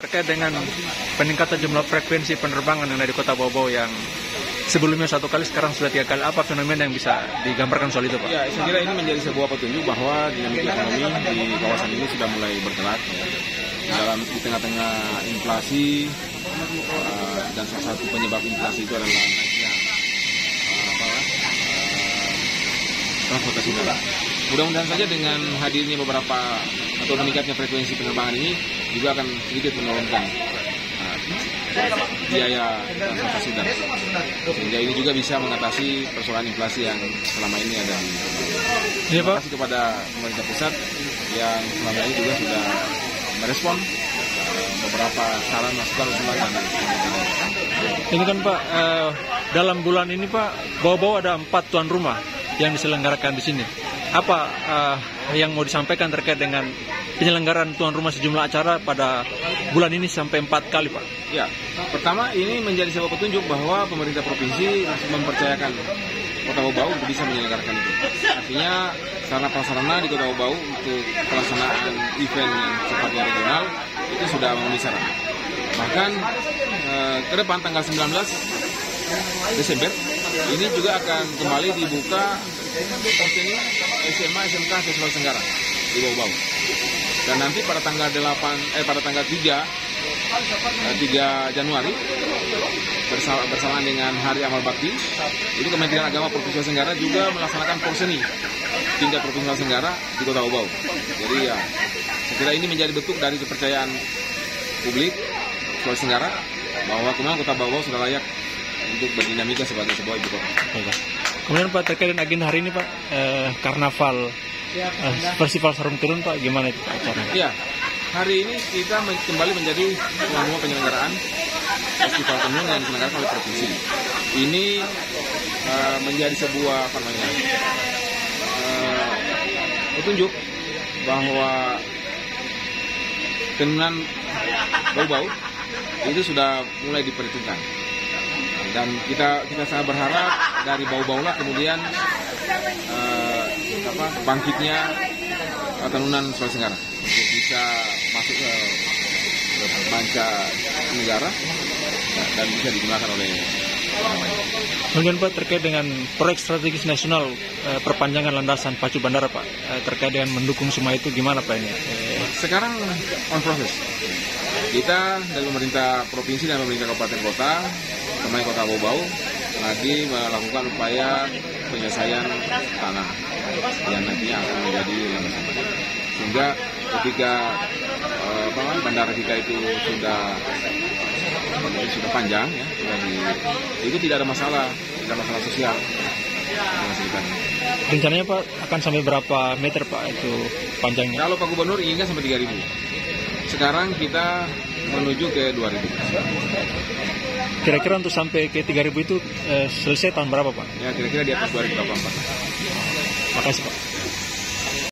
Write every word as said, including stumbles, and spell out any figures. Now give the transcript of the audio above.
Terkait dengan peningkatan jumlah frekuensi penerbangan yang dari kota Bau-Bau yang sebelumnya satu kali, sekarang sudah tiga kali, apa fenomena yang bisa digambarkan soal itu, Pak? Ya, saya kira ini menjadi sebuah petunjuk bahwa dinamika ekonomi di kawasan ini sudah mulai bergerak ya. Dalam di tengah-tengah inflasi uh, dan salah satu penyebab inflasi itu adalah naiknya uh, apa, uh, transportasi darat. Mudah-mudahan saja dengan hadirnya beberapa atau meningkatnya frekuensi penerbangan ini juga akan sedikit menurunkan uh, biaya transportasi darat, sehingga ini juga bisa mengatasi persoalan inflasi yang selama ini ada di. Terima kasih kepada pemerintah pusat yang selama ini juga sudah merespon uh, beberapa saran masukan usulan dan ini kan Pak, uh, dalam bulan ini Pak, Bau-Bau ada empat tuan rumah yang diselenggarakan di sini. Apa uh, yang mau disampaikan terkait dengan penyelenggaraan tuan rumah sejumlah acara pada bulan ini sampai empat kali, Pak? Ya, pertama ini menjadi sebuah petunjuk bahwa pemerintah provinsi masih mempercayakan Kota Bau-Bau untuk bisa menyelenggarakan itu. Artinya sarana prasarana di Kota Bau-Bau untuk pelaksanaan event yang sifatnya regional itu sudah memenuhi syarat. Bahkan eh, ke depan tanggal sembilan belas Desember ini juga akan kembali dibuka porsening S M A S M K Sulawesi Tenggara di Bau-Bau. Dan nanti pada tanggal delapan eh pada tanggal tiga Januari bersamaan dengan Hari Amal Bakti, itu Kementerian Agama Provinsi Sulawesi Tenggara juga melaksanakan porsening tingkat Provinsi Sulawesi Tenggara di Kota Bau-Bau. Jadi ya, saya kira ini menjadi bentuk dari kepercayaan publik Sulawesi Tenggara bahwa kemudian Kota Bau-Bau sudah layak untuk berdinamika sebagai sebuah ibu kota. Kemudian Pak, terkait dengan agenda hari ini Pak, eh, karnaval eh, festival Sarung Turun Pak, gimana itu acaranya? Ya, hari ini kita men- kembali menjadi tuan rumah penyelenggaraan festival tenun yang diselenggarakan oleh provinsi. Ini uh, menjadi sebuah apa namanya uh, petunjuk bahwa tenunan Bau-Bau itu sudah mulai diperhitungkan. Dan kita kita sangat berharap dari Bau-Bau lah kemudian uh, apa, bangkitnya uh, tenunan Sulawesi Tenggara untuk bisa masuk ke, ke manca negara dan bisa digunakan oleh orang lain. Kemudian Pak, terkait dengan proyek strategis nasional eh, perpanjangan landasan pacu bandara Pak, eh, terkait dengan mendukung semua itu gimana Pak ini? Eh, Sekarang on proses. Kita dari pemerintah provinsi dan pemerintah kabupaten kota, termasuk Kota Bau-Bau, lagi melakukan upaya penyelesaian tanah yang nantinya akan menjadi landasan bandara. Sehingga ketika eh, apa, bandara kita itu sudah sudah panjang ya, sudah di, itu tidak ada masalah, tidak ada masalah sosial. rencananya Pak akan sampai berapa meter Pak itu panjangnya? Kalau Pak Gubernur inginkan sampai tiga ribu. Sekarang kita menuju ke dua ribu. Kira-kira untuk sampai ke tiga ribu itu eh, selesai tahun berapa Pak? Ya kira-kira di atas dua ribu delapan belas. Makasih Pak.